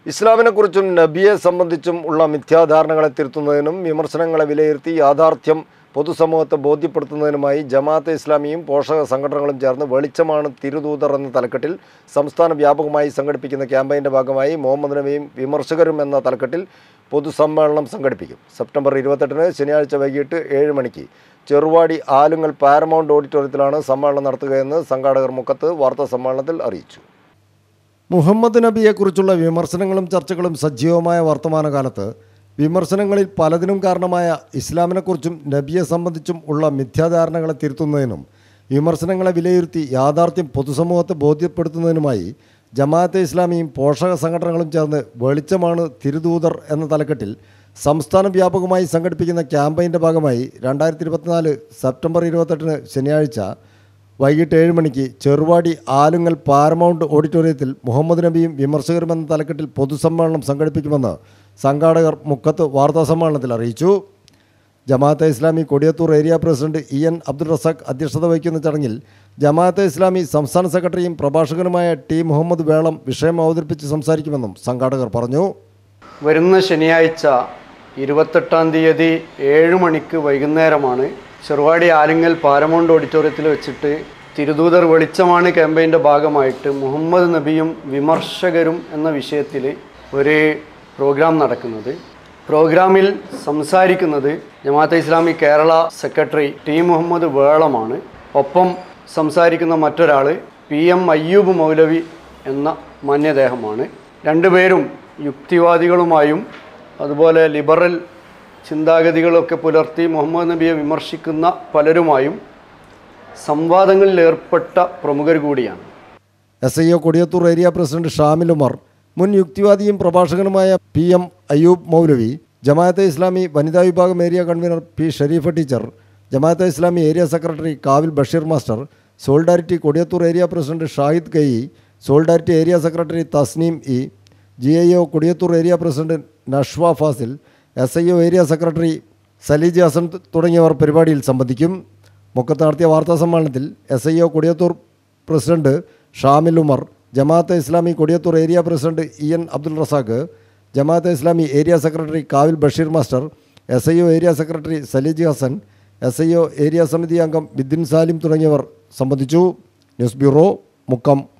ഇസ്ലാമിനെക്കുറിച്ചും നബിയെ സംബന്ധിച്ചും ഉള്ള മിഥ്യാധാരണകളെ തിരുത്തുന്നതിനും വിമർശനങ്ങളെ വിലയിരുത്തി യാഥാർത്ഥ്യം പൊതുസമൂഹത്തെ ബോധ്യപ്പെടുത്തുന്നതിനുമായി ജമാഅത്തെ ഇസ്ലാമിയും പോഷക സംഘടനകളും ചേർന്ന് വെളിച്ചമാണ് തിരുദൂതർ എന്ന തലക്കെട്ടിൽ സംസ്ഥാന വ്യാപകമായി സംഘടിപ്പിക്കുന്ന ക്യാമ്പയിൻ്റെ ഭാഗമായി മുഹമ്മദ് നബിയും വിമർശകരും എന്ന തലക്കെട്ടിൽ പൊതുസമ്മേളനം സംഘടിപ്പിക്കും. സെപ്റ്റംബർ 28-ന് ശനിയാഴ്ച വൈകിട്ട് 7 മണിക്ക് ചെറുവാടി ആലുങ്ങൽ പാരമൗണ്ട് ഓഡിറ്റോറിയത്തിലാണ് സമ്മേളനം നടത്തുകയെന്ന് സംഘാടകർ മുക്കത്ത് വാർത്താസമ്മേളനത്തിൽ അറിയിച്ചു. മുഹമ്മദ് നബിയെക്കുറിച്ചുള്ള വിമർശനങ്ങളും ചർച്ചകളും സജീവമായ വർത്തമാനകാലത്ത് വിമർശനങ്ങളിൽ പലതിനും കാരണമായ ഇസ്ലാമിനെക്കുറിച്ചും നബിയെ സംബന്ധിച്ചും ഉള്ള മിഥ്യാധാരണകളെ തിരുത്തുന്നതിനും വിമർശനങ്ങളെ വിലയിരുത്തി യാഥാർത്ഥ്യം പൊതുസമൂഹത്തെ ബോധ്യപ്പെടുത്തുന്നതിനുമായി ജമാഅത്തെ ഇസ്ലാമിയും പോഷക സംഘടനകളും ചേർന്ന് വെളിച്ചമാണ് തിരുദൂതർ എന്ന തലക്കെട്ടിൽ സംസ്ഥാന വ്യാപകമായി സംഘടിപ്പിക്കുന്ന ക്യാമ്പയിൻ്റെ ഭാഗമായി 2024 സെപ്റ്റംബർ 28-ന് ശനിയാഴ്ച വൈകിട്ട് 7 മണിക്ക് ചെറുവാടി ആലുങ്ങൽ പാരമൗണ്ട് ഓഡിറ്റോറിയത്തിൽ മുഹമ്മദ് നബിയും വിമർശകരും എന്ന തലക്കെട്ടിൽ പൊതുസമ്മേളനം സംഘടിപ്പിക്കുമെന്ന് സംഘാടകർ മുക്കത്ത് വാർത്താസമ്മേളനത്തിൽ അറിയിച്ചു. Jamaate Islami Kodiyathur area president EN Abdul Razak അധ്യക്ഷത വഹിക്കുന്ന ചടങ്ങിൽ ജമാഅത്തെ ഇസ്ലാമി സംസ്ഥാന സെക്രട്ടറിയും പ്രഭാഷകനുമായ T മുഹമ്മദ് വേളം വിഷയം അവതരിപ്പിച്ച് സംസാരിക്കുമെന്നും സംഘാടകർ പറഞ്ഞു. വരുന്ന ശനിയാഴ്ച 28-ാം തീയതി 7 മണിക്ക് വൈകുന്നേരമാണ് ചെറുവാടി ആലുങ്ങൽ പാരമൗണ്ട് ഓഡിറ്റോറിയത്തിൽ വെച്ചിട്ട് തിരുദൂതർ വെളിച്ചമാണ് ക്യാമ്പയിൻ്റെ ഭാഗമായിട്ട് മുഹമ്മദ് നബിയും വിമർശകരും എന്ന വിഷയത്തിൽ ഒരു പ്രോഗ്രാം നടക്കുന്നത്. പ്രോഗ്രാമിൽ സംസാരിക്കുന്നത് ജമാഅത്തെ ഇസ്ലാമി കേരള സെക്രട്ടറി T മുഹമ്മദ് വേളമാണ്. ഒപ്പം സംസാരിക്കുന്ന മറ്റൊരാൾ PM അയ്യൂബ് മൗലവി എന്ന മാന്യദേഹമാണ്. രണ്ടുപേരും യുക്തിവാദികളുമായും അതുപോലെ ലിബറൽ ചിന്താഗതികളൊക്കെ പുലർത്തി മുഹമ്മദ് നബിയെ വിമർശിക്കുന്ന പലരുമായും സംവാദങ്ങളിൽ ഏർപ്പെട്ട പ്രമുഖർ കൂടിയാണ്. SIO Kodiyathur area president Shamil Umar, മുൻ യുക്തിവാദിയും പ്രഭാഷകനുമായ PM അയ്യൂബ് മൗലവി, ജമാഅത്തെ ഇസ്ലാമി വനിതാ വിഭാഗം area convener P Sharifa teacher, Jamaate Islami area secretary Kavil Basheer master, solidarity Kodiyathur area president Shahid കൈ, solidarity area secretary Thasneem E, GIO Kodiyathur area president Nashva Fasil, SIO area secretary Saleej Hasan തുടങ്ങിയവർ പരിപാടിയിൽ സംബന്ധിക്കും. മുക്കത്ത് നടത്തിയ വാർത്താസമ്മേളനത്തിൽ SIO Kodiyathur president Shamil Umar, Jamaate Islami Kodiyathur area president EN Abdul Razak, Jamaate Islami area secretary Kavil Basheer master, SIO area secretary Saleej Hasan, SIO area സമിതി അംഗം ബിദ്ദിൻ സാലിം തുടങ്ങിയവർ സംബന്ധിച്ചു. News bureau, Mukkam.